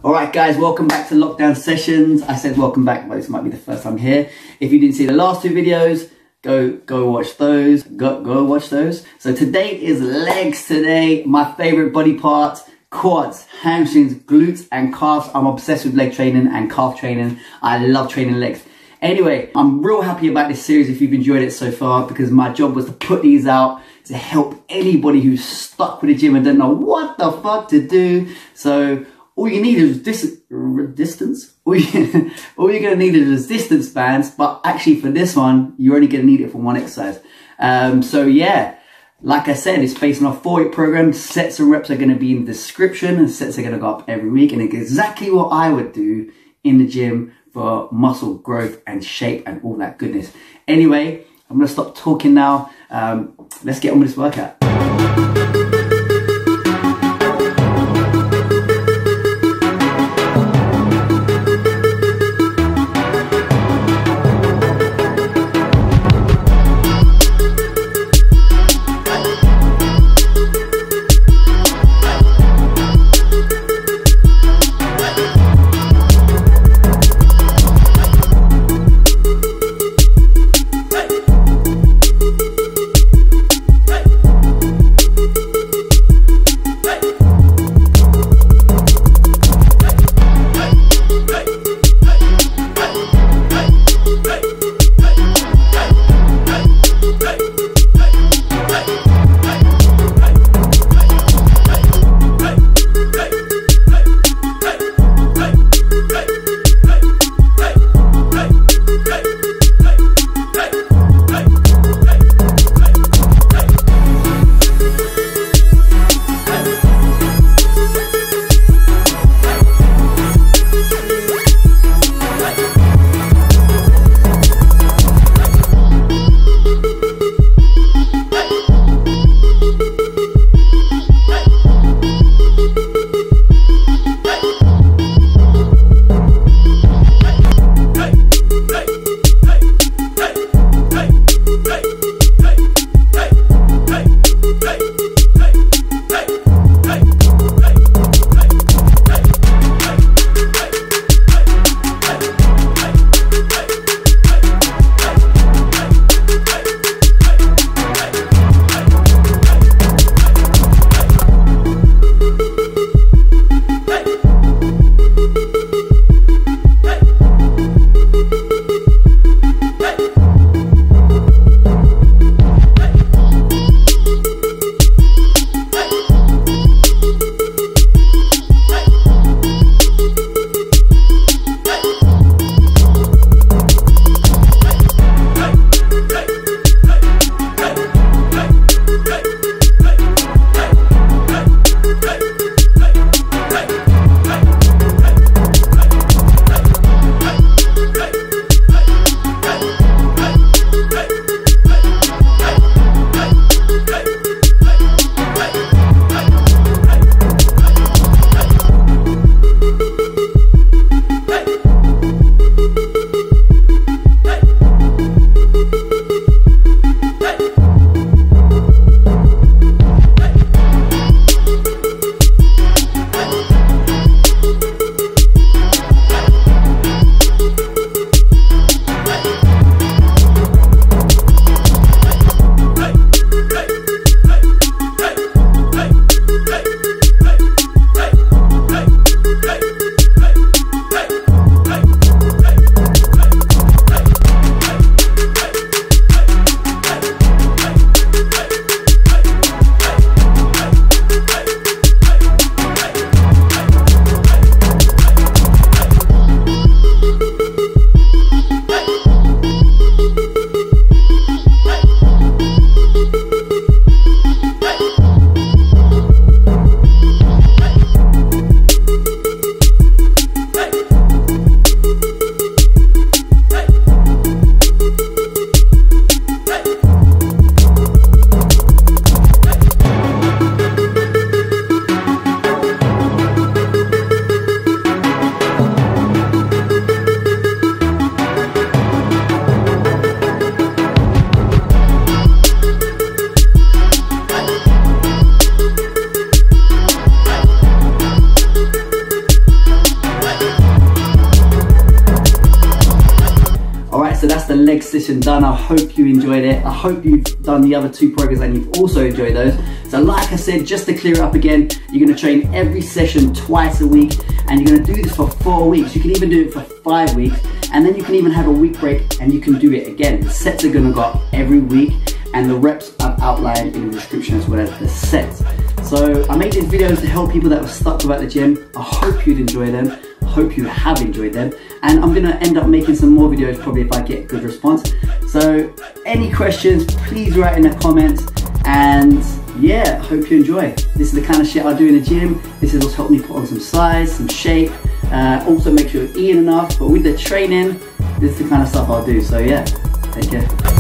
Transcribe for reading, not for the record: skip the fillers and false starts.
Alright guys, welcome back to Lockdown Sessions. I said welcome back, but this might be the first time here. If you didn't see the last two videos, go watch those. Go watch those. So today is legs today. My favorite body parts: quads, hamstrings, glutes and calves. I'm obsessed with leg training and calf training. I love training legs. Anyway, I'm real happy about this series if you've enjoyed it so far, because my job was to put these out to help anybody who's stuck with the gym and don't know what the fuck to do. So all you need is distance. All you're gonna need is resistance bands, but actually for this one, you're only gonna need it for one exercise. So yeah, like I said, it's based on a 4-week program. Sets and reps are gonna be in the description, and sets are gonna go up every week, and it's exactly what I would do in the gym for muscle growth and shape and all that goodness. Anyway, I'm gonna stop talking now. Let's get on with this workout. leg session done. I hope you enjoyed it. I hope you've done the other 2 programs and you've also enjoyed those. So like I said, just to clear it up again, you're gonna train every session twice a week, and you're gonna do this for 4 weeks. You can even do it for 5 weeks, and then you can even have a week break and you can do it again. The sets are gonna go up every week, and the reps I've outlined in the description as well as the sets. So I made these videos to help people that were stuck about the gym. I hope you'd enjoy them. I hope you have enjoyed them. And I'm gonna end up making some more videos probably if I get good response. So any questions, please write in the comments. And yeah, I hope you enjoy. This is the kind of shit I do in the gym. This is what's helped me put on some size, some shape. Also make sure you're eating enough. But with the training, this is the kind of stuff I'll do. So yeah, take care.